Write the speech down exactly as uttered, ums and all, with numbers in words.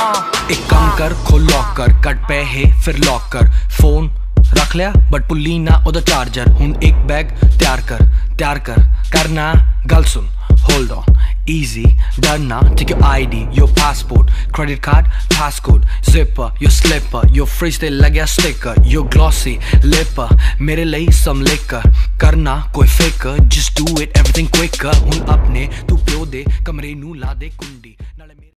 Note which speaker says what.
Speaker 1: एक काम कर, खोल लॉक कर, कट पैहे फिर लॉक कर। फोन रख लिया बट भुल्ली ना ओदा चार्जर। हुन एक बैग तैयार कर, तैयार कर करना गल सुन। Hold on, easy, done now. Take your I D, your passport, credit card, passcode, zipper, your slipper, your fridge ते लग्या sticker, your glossy lipper, मेरे लिए some liquor, करना कोई फिकर, just do it everything quicker। हुन अपने तू प्यो दे कमरे नू ला दे कुंडी।